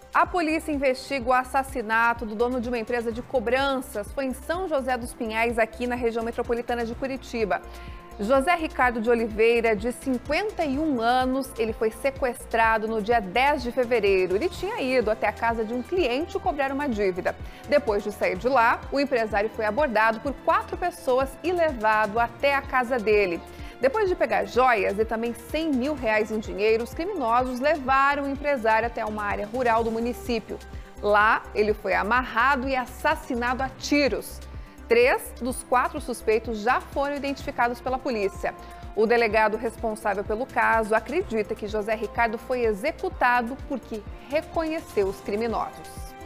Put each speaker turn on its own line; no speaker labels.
A polícia investiga o assassinato do dono de uma empresa de cobranças. Foi em São José dos Pinhais, aqui na região metropolitana de Curitiba. José Ricardo de Oliveira, de 51 anos, ele foi sequestrado no dia 10 de fevereiro. Ele tinha ido até a casa de um cliente cobrar uma dívida. Depois de sair de lá, o empresário foi abordado por 4 pessoas e levado até a casa dele. Depois de pegar joias e também R$100 mil em dinheiro, os criminosos levaram o empresário até uma área rural do município. Lá, ele foi amarrado e assassinado a tiros. 3 dos 4 suspeitos já foram identificados pela polícia. O delegado responsável pelo caso acredita que José Ricardo foi executado porque reconheceu os criminosos.